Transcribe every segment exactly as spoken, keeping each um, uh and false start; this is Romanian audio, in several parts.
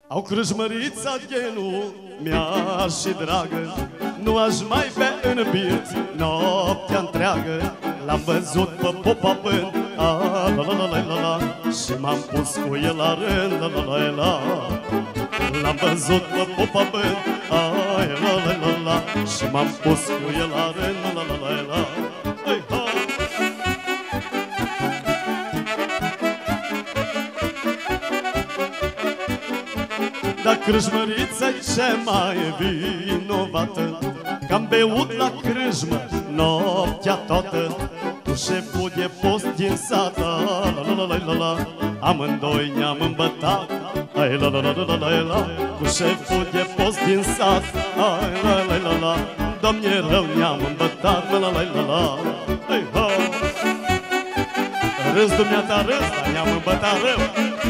Au crâșmărița ghenul mi-a și dragă, nu aș mai bea în birt noaptea întreagă. L-am văzut pe popa pând, a, la la la la la la, și m-am pus cu el la rând, la la la la. L-am văzut pe popa pând, a, la la la la, și m-am pus cu el la rând, la la la la. Hai, hai. Dar crâșmărița-i cea mai vinovată, că-am beut la crâșmă noaptea toată. Cu șeful de post din sat, la la la la la, amândoi ne-am îmbătat, ai la la la la la la. Cu șeful de post din sat, ai la la la la, Doamne rău ne-am îmbătat, la la la la la. Hai, ha! Râs dumneata râs, dar ne-am îmbătat rău.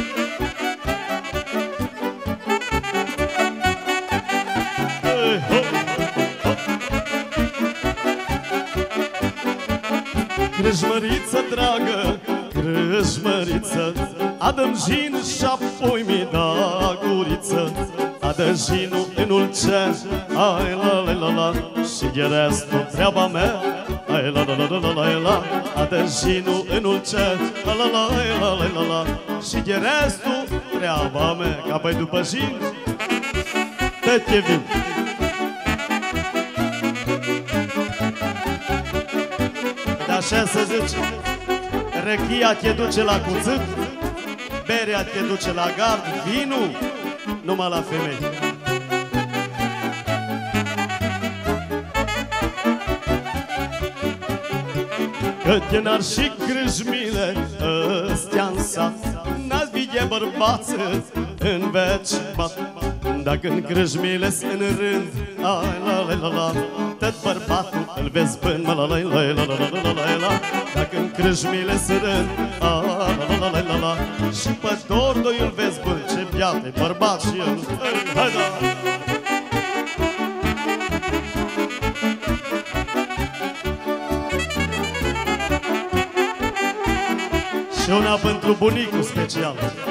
Crâșmăriță dragă, crâșmăriță, adă-mi jin și-apoi mi da guriță. Adă jinul în ulcer, ai la la la la, și de restul treaba mea, ai la la la la la la. Adă jinul în ulcer, la la la la la la la, și de restul treaba mea. Ca băi după jin, te-te vin. Așa se zice, răchia te duce la cuțit, berea te duce la gard, vinul numai la femei. Că te n-ar și crâșmile ăstea-n sat, n-ați vide bărbați în veci bat. Dacă-n crâșmile-s în rând, ai la la la la, tot bărbatul îl vezi până la la la la la la la la la. Dacă-n crâșmile-s în rând, ai la la la la la, și pe doi îl vezi până, ce biate bărbat și el. Hai da! Și una pentru bunicul special.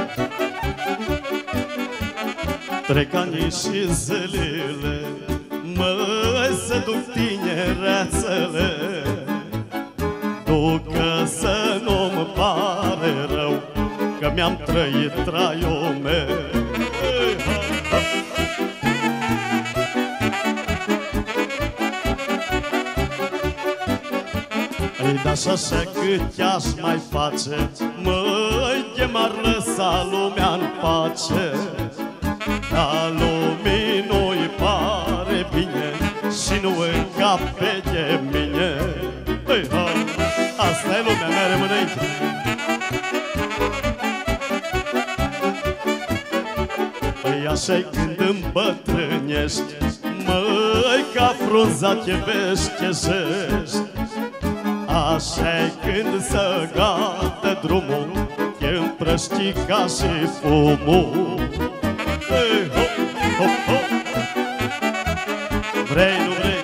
Trec ani și zilele, măi, să duc tinerețele, ducă să nu-mi pare rău, că mi-am trăit traiul meu. Ei, da și așa cât i-aș mai face, măi, de m-ar lăsa lumea-n pace. Dar lumii nu-i pare bine și nu încape de mine. Hei, hai, asta e lumea mea, rămâne aici. Păi așa-i când îmbătrânești, măi, ca frunza te veșcheșești. Așa-i când să gata drumul, te împrăști ca și fumul. Hey, hop, hop, hop. Vrei, nu vrei?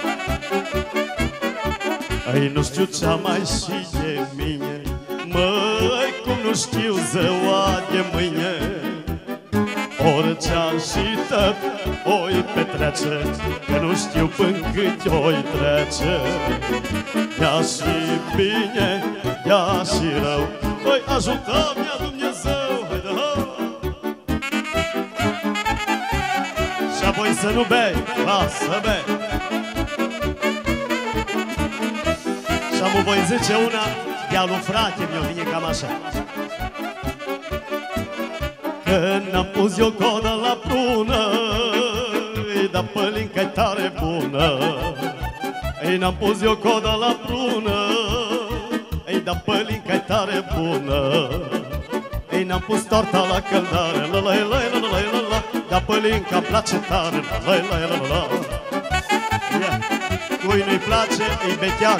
Ei, nu știu ce-a mai și de mine, măi, cum nu știu ziua de mâine. Orice-am și tot o-i petrece, că nu știu până cât o-i trece. Ia și bine, ia și rău, păi ajută-mi-a Dumnezeu, hai de hă! Și apoi să nu bei, lasă bei. Și am voi zice una de-a lui frate mi-o vine cam așa. Când n-am pus eu coda la prună, ei, dar pălinca-i tare bună. Ei, n-am pus eu coda la prună, ei, dar pălinca-i tare bună. Ei, n-am pus torta la căldare, la la la la la la la, dar pălinca-mi place tare, la la la la la. Cui nu-i place, îi becheag.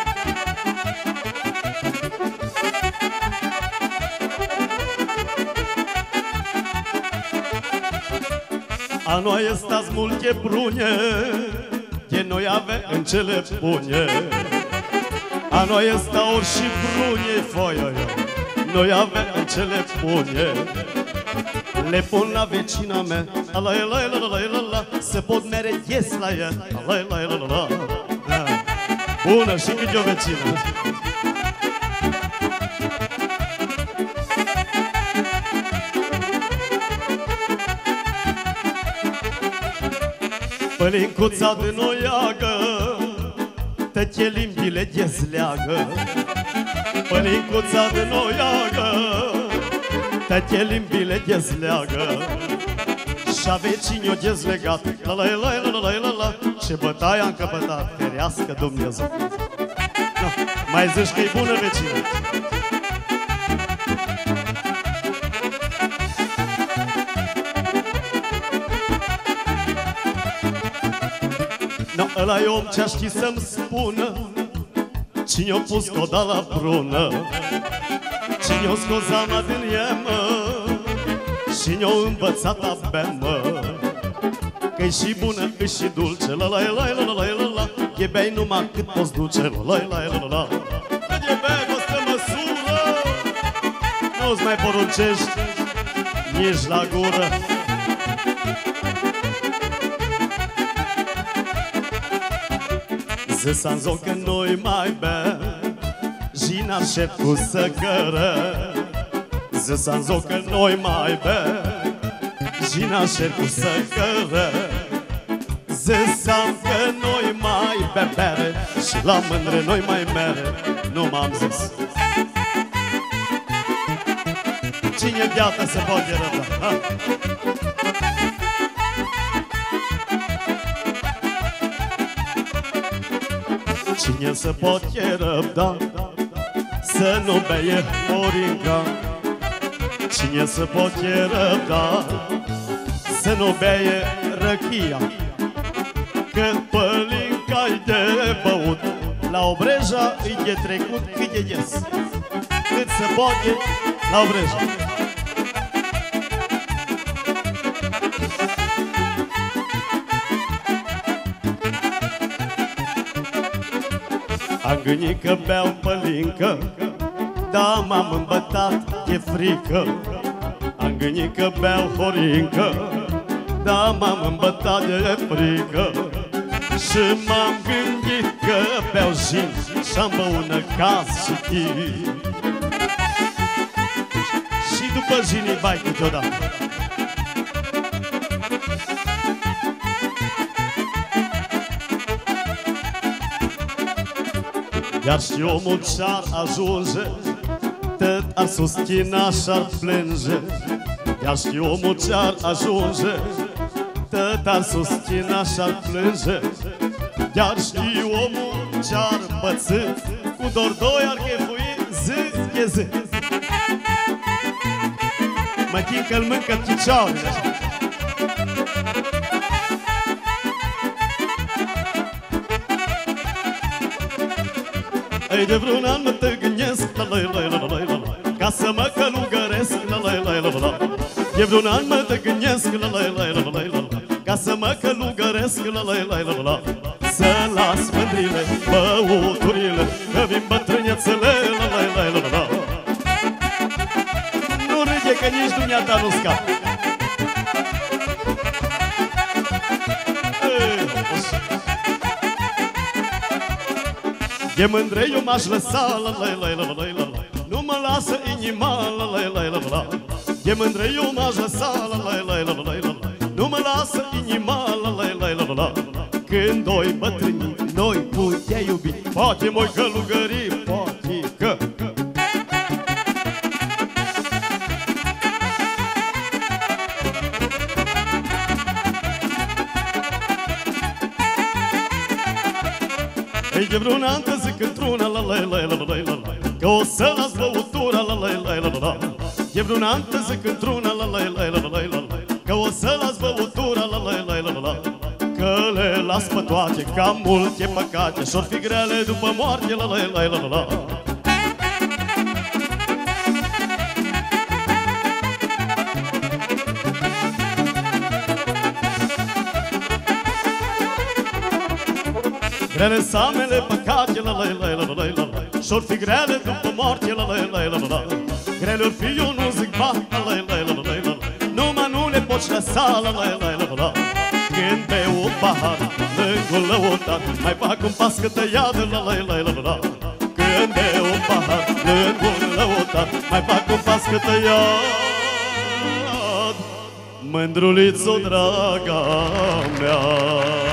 A noi stați multe prune, de noi avem în cele bune. A noi stau ori și prune, foi, noi avem în cele bune. le pun la vecina mea, la la la la la la la, să pot mere ies la ea, la la la la la. Bună, și cât e o vecină. Pălincuța de noiagă, tăche limbile dezleagă. Pălincuța de noiagă, tăche limbile dezleagă. Și-a vecinii o dezlegat, la la la la la la la, ce bătaie am căpătat, ferească Dumnezeu. No, mai zici că-i bună vecină. No, ăla-i om ce-a ști să-mi spună cine-o pus coda la brună, cine-o scos zama din ea, mă, cine-o învățat a bea, mă, că-i și bună, că-i și dulce, la la la la la la la, e bei numai cât poți duce, la la la la la. Cât e bei, costă măsură, nu-ți mai poruncești nici la gură. Zis-am zon că noi mai bem și n-aștept cu săcără. Zis-am zon că noi mai bem și n-aștept cu săcără. Zis-am că noi mai bem bere și la mândre noi mai mere. Nu m-am zis. Cine gheată se poate răbda, ha? Cine se poate răbda să nu beie moringa? Cine se poate răbda să nu beie răchia? Că pălinca-i de băut, la Obreja îi de trecut cât de ies. Cât se poate la Obreja. Am gândit că beau pălincă, dar m-am îmbătat de frică. Am gândit că beau horincă, dar m-am îmbătat de frică. Și m-am gândit că beau gin și-am băut năcaz și chii. Și după gin-i bai câteodată. Iar și omul ce-ar ajunge, tot ar susțina și-ar plânge. Iar și omul ce-ar ajunge, tot ar susțina și-ar plânge. Iar și omul ce-ar pățit, cu dor doi ar chefui zi de zi. Mă tin că-l mâncă chicioarele așa. Ei, de vreun an mă tăgânesc, la la la la la la, ca să mă călugăresc, la la la la la. De vreun an mă tăgânesc, la la la la la la, ca să mă călugăresc, la la la la la. Să las mândrile, băuturile, că vin bătrânețele, la la la la la. Nu râde că nici dumneata nu scap. De mândre eu m-aș lăsa, la la la la la la, nu mă lasă inima, la la la la la. De mândre eu m-aș lăsa, la la la la la la, nu mă lasă inima, la la la la la. Când doi bătrâni noi putea iubi, poate moi călugări, poate că. Ei, de vreun an te zic într-una, la la la la la la, că o să las băutura, la la la la la. De vreun an te zic într-una, la la la la la la, că o să las băutura, la la la la la. Că le las pe toate, ca multe păcate, și-or fi grele după moarte, la la la la la. Grele samele păcate, la la la la la la, și-or fi grele după moarte, la la la la la. Grele-or fi, eu nu zic ba, la la la la la la, nu vocea sa, la la la la la. Când beau un pahar lângă lăutat, mai fac un pas câtă iadă, la la la la la. Când beau un pahar lângă lăutat, mai fac un pas câtă iad. Mândrulițo, draga mea.